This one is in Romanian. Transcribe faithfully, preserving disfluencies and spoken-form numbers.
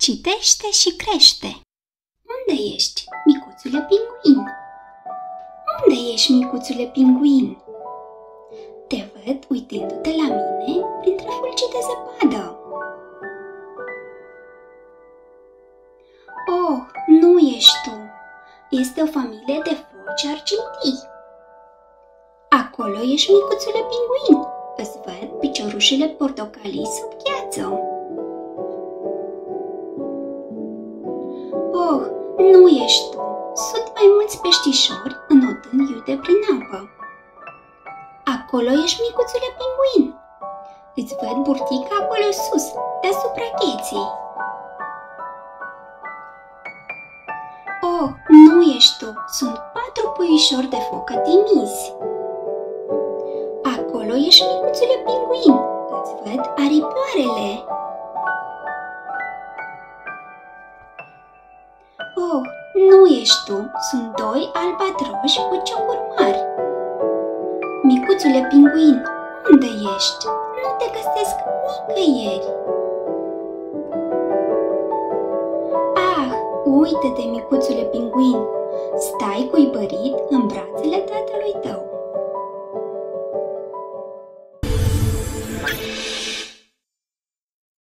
citește și crește. Unde ești, micuțule pinguin? Unde ești, micuțule pinguin? Te văd uitându-te la mine printre fulgii de zăpadă. Oh, nu ești tu! Este o familie de foci argintii. Acolo ești, micuțule pinguin. Îți văd piciorușele portocalii sub gheață. Oh, nu ești tu! Sunt mai mulți peștișori înotând iute prin apă. Acolo ești, micuțule pinguin. Îți văd burtica acolo sus, deasupra gheții. Oh, nu ești tu! Sunt patru puișori de focă timizi. Acolo ești, micuțule pinguin. Îți văd aripioarele. Oh, nu ești tu! Sunt doi albatroși cu ciocuri mari. Micuțule pinguin, unde ești? Nu te găsesc nicăieri. Ah, uită-te, micuțule pinguin! Stai cuibărit în